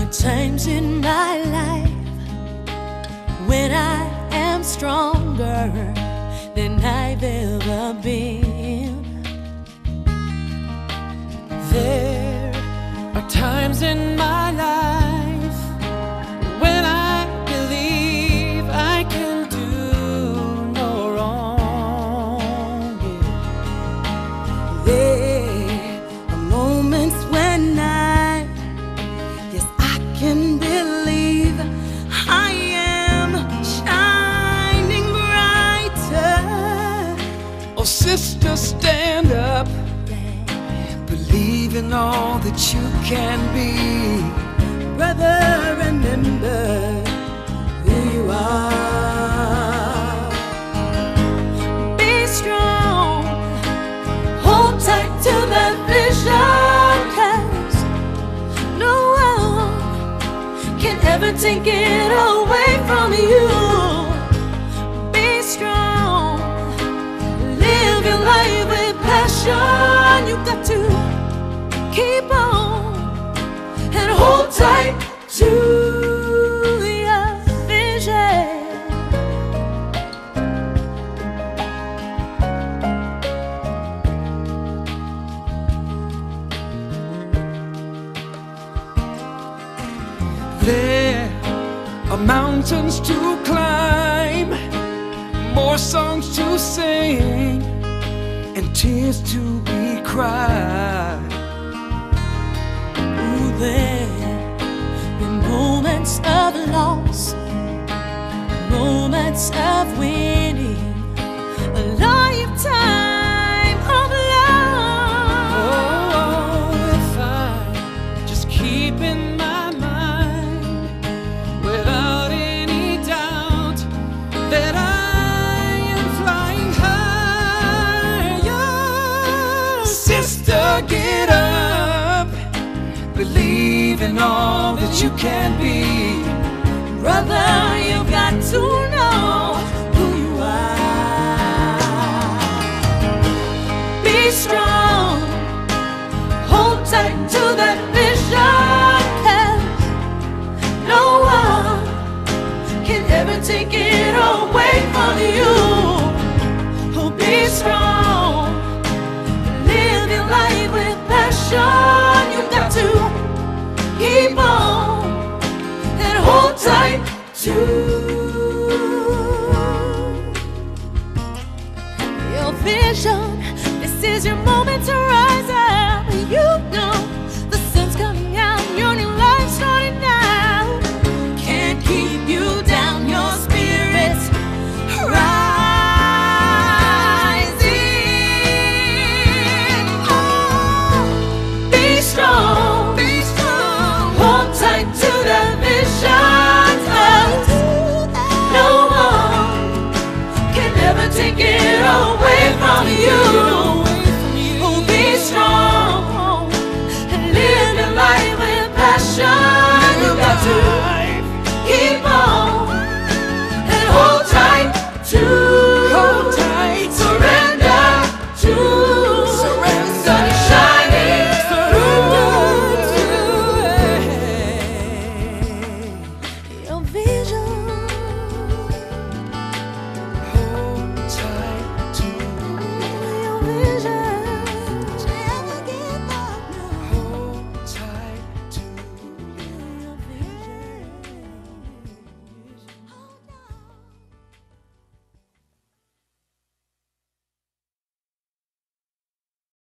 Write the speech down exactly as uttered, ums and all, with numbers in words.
times in my life when I am stronger than I've ever been. There are times in my life when I believe I can do no wrong. There are moments when I, yes, I can believe I am shining brighter. Oh, sister, stand up. Believe in all that you can be. Brother, remember who you are. Be strong, hold tight to that vision, 'cause no one can ever take it away from you. Be strong, live your life with passion. You got to keep on and hold tight to your vision. There are mountains to climb, more songs to sing, and tears to be cried. Ooh, there been moments of loss, moments of winning, a lifetime of love. Oh, if I just keep in my mind without any doubt that I am flying higher. Sister, get up, believe in all that you can be. Brother, you got to know who you are. Be strong, hold tight to that vision, 'cause no one can ever take it away from you. Oh, be strong, live your life with passion. You got to keep on and hold tight to your vision. This is your moment to rise up.